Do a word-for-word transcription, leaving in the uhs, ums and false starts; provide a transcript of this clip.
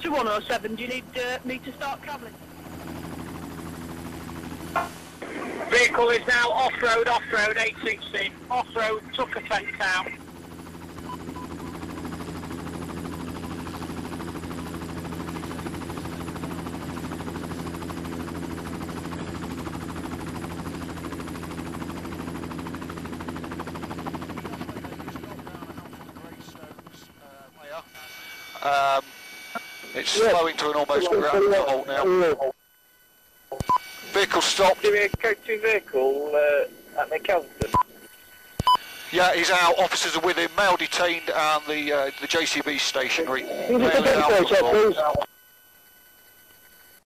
to one oh seven, do you need uh, me to start travelling? Vehicle is now off-road, off-road, eight sixty. Off-road, took a fence out. Um, it's slowing to an almost ground halt now. Vehicle stopped. Do we go to vehicle uh, at McKelton? Yeah, he's out. Officers are with him. Male detained and the uh, the J C B stationary. Male is out.